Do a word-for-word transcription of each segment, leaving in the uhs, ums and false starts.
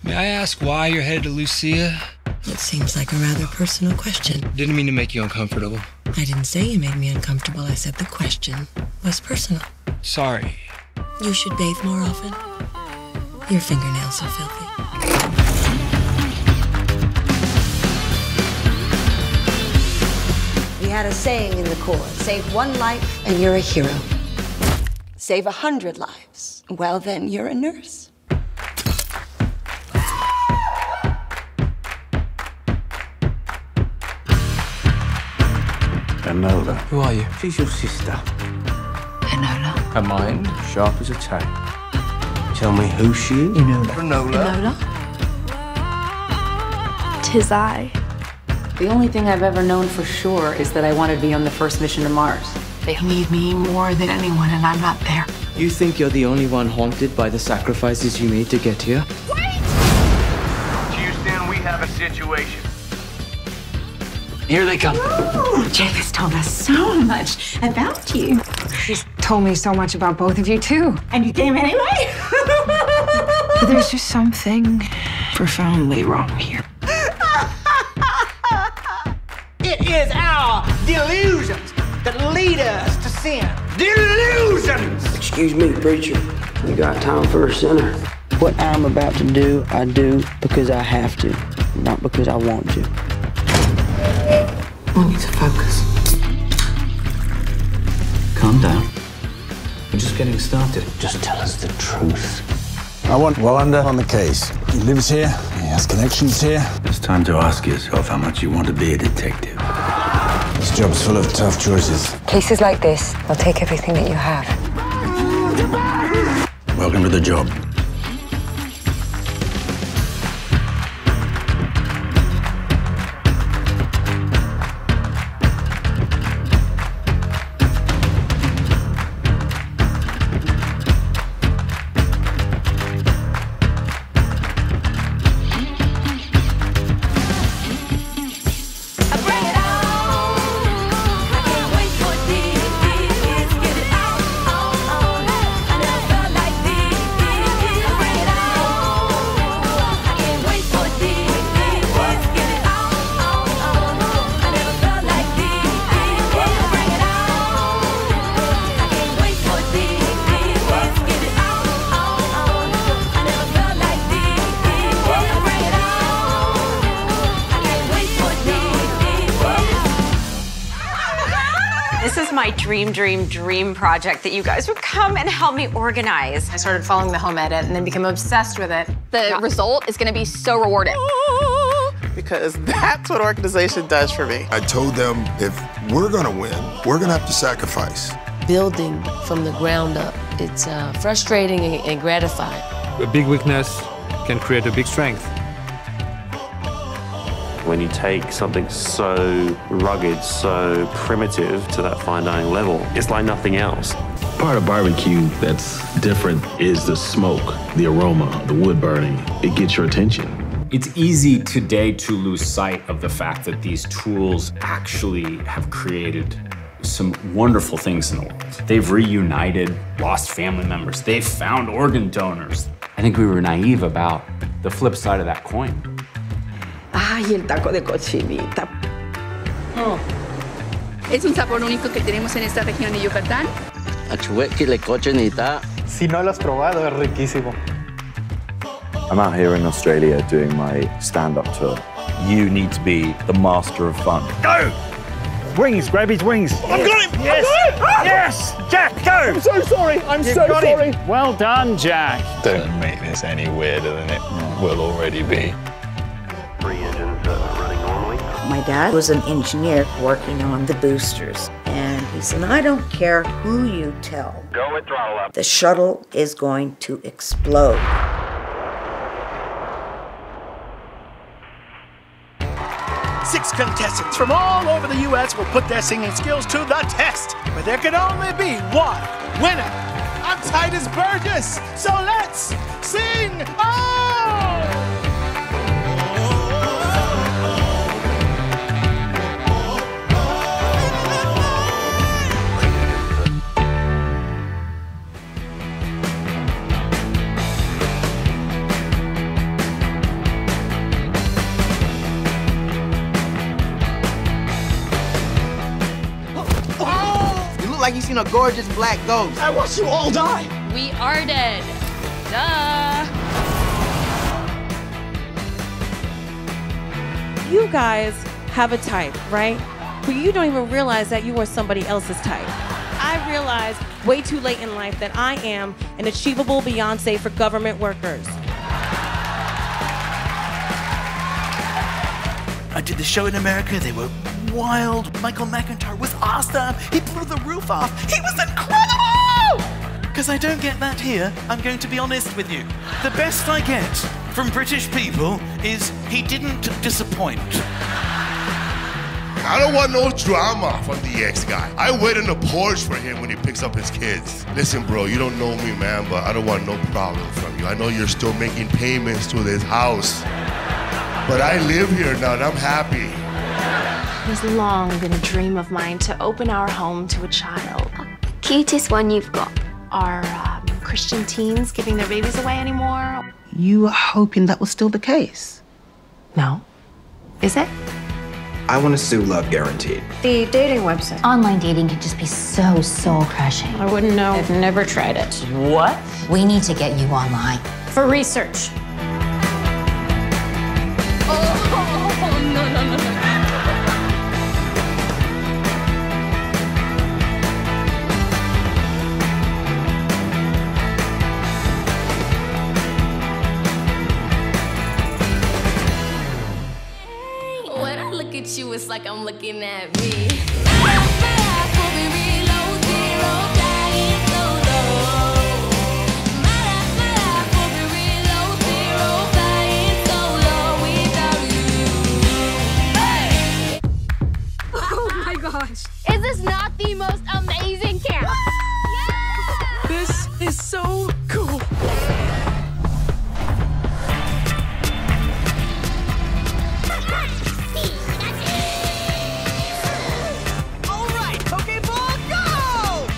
May I ask why you're headed to Lucia? It seems like a rather personal question. Didn't mean to make you uncomfortable. I didn't say you made me uncomfortable. I said the question was personal. Sorry. You should bathe more often. Your fingernails are filthy. We had a saying in the Corps, save one life and you're a hero. Save a hundred lives, well then you're a nurse. Enola. Who are you? She's your sister. Enola. Her mind, sharp as a tack. Tell me who she is. Enola. Enola. Enola? Tis I. The only thing I've ever known for sure is that I want to be on the first mission to Mars. They need me more than anyone, and I'm not there. You think you're the only one haunted by the sacrifices you made to get here? Wait! Houston, we have a situation. Here they come. Jeff has told us so much about you. He's told me so much about both of you, too. And you came anyway? But there's just something profoundly wrong here. It is our delusions that lead us to sin. Delusions! Excuse me, preacher. You got time for a sinner? What I'm about to do, I do because I have to, not because I want to. We need to focus. Calm down. We're just getting started. Just tell us the truth. I want Wallander on the case. He lives here, he has connections here. It's time to ask yourself how much you want to be a detective. This job's full of tough choices. Cases like this, they'll take everything that you have. Welcome to the job. This is my dream, dream, dream project that you guys would come and help me organize. I started following the home edit and then became obsessed with it. The yeah. result is gonna be so rewarding. Because that's what organization does for me. I told them if we're gonna win, we're gonna have to sacrifice. Building from the ground up, it's uh, frustrating and, and gratifying. A big weakness can create a big strength. When you take something so rugged, so primitive to that fine dining level, it's like nothing else. Part of barbecue that's different is the smoke, the aroma, the wood burning. It gets your attention. It's easy today to lose sight of the fact that these tools actually have created some wonderful things in the world. They've reunited lost family members. They've found organ donors. I think we were naive about the flip side of that coin. Ay, el taco de cochinita. Oh. Es un sabor único que tenemos en esta región de Yucatán. Achuequile cochinita. Si no lo has probado, es riquísimo. I'm out here in Australia doing my stand-up tour. You need to be the master of fun. Go! Wings, grab his wings. I've got him! Yes! I've got him! Yes! Jack, go! I'm so sorry, I'm You've so got sorry. Him. Well done, Jack. Don't make this any weirder than it will already be. Three engines uh, running normally. My dad was an engineer working on the boosters, and he said, I don't care who you tell. Go with throttle up. The shuttle is going to explode. Six contestants from all over the U S will put their singing skills to the test, but there can only be one winner. I'm Titus Burgess, so let's sing on! like you've seen a gorgeous black ghost. I watched you all die. We are dead. Duh. You guys have a type, right? But you don't even realize that you are somebody else's type. I realized way too late in life that I am an achievable Beyonce for government workers. I did the show in America. They were wild. Michael McIntyre was awesome. He blew the roof off. He was incredible! Because I don't get that here, I'm going to be honest with you. The best I get from British people is he didn't disappoint. I don't want no drama from the ex guy. I wait on the porch for him when he picks up his kids. Listen, bro, you don't know me, man, but I don't want no problem from you. I know you're still making payments to this house. But I live here now and I'm happy. It has long been a dream of mine to open our home to a child. Cutest one you've got. Are um, Christian teens giving their babies away anymore? You were hoping that was still the case? No. Is it? I want to sue Love Guaranteed. The dating website. Online dating can just be so soul-crushing. I wouldn't know. I've never tried it. What? We need to get you online. For research. Oh, no, no, no, no. When I look at you, it's like I'm looking at me. Is this not the most amazing camp? Yeah! This is so cool. All right, Pokeball, go!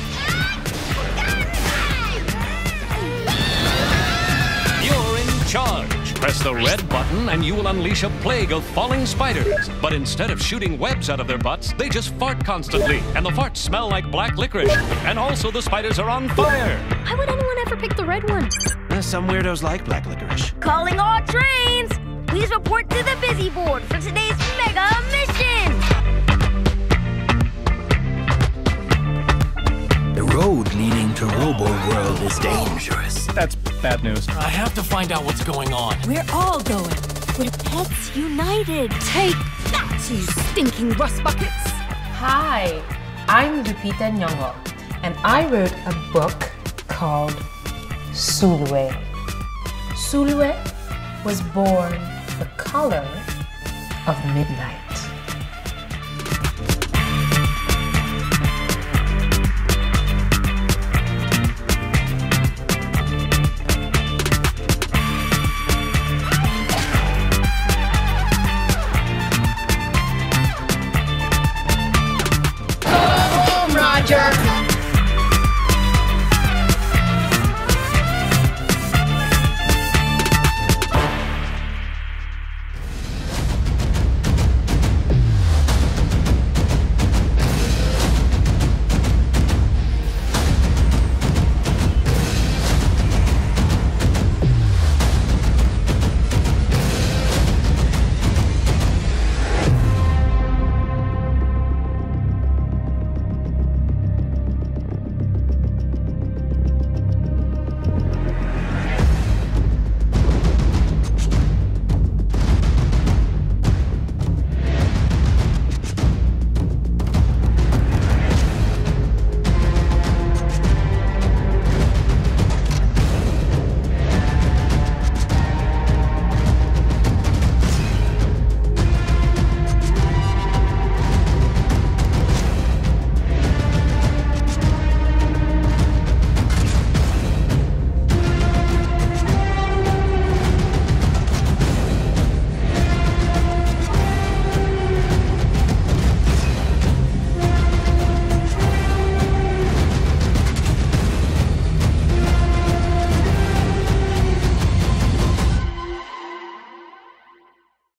You're in charge. Press the red button and you will unleash a plague of falling spiders. But instead of shooting webs out of their butts, they just fart constantly. And the farts smell like black licorice. And also the spiders are on fire. Why would anyone ever pick the red one? Uh, some weirdos like black licorice. Calling all trains! Please report to the busy board for today's mega mission! The road leading to Robo World is dangerous. That's bad news. I have to find out what's going on. We're all going. We're Pets United. Take that, you stinking rust buckets! Hi, I'm Lupita Nyong'o, and I wrote a book called Sulwe. Sulwe was born the color of midnight.